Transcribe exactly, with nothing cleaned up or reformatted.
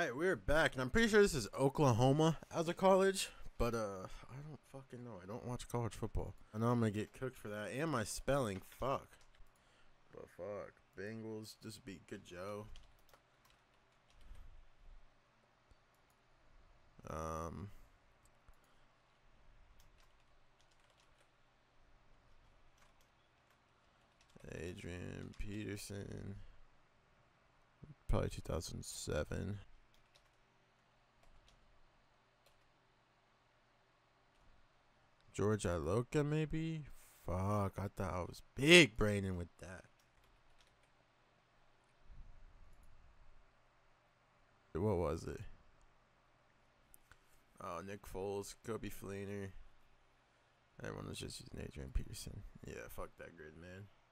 Alright, we're back, and I'm pretty sure this is Oklahoma as a college, but uh, I don't fucking know. I don't watch college football. I know I'm gonna get cooked for that, and my spelling, fuck. But fuck, Bengals just beat Good Joe. Um, Adrian Peterson, probably two thousand seven. George Iloka, maybe? Fuck, I thought I was big braining with that. What was it? Oh, Nick Foles, Kobe Fleener. Everyone was just using Adrian Peterson. Yeah, fuck that grid, man.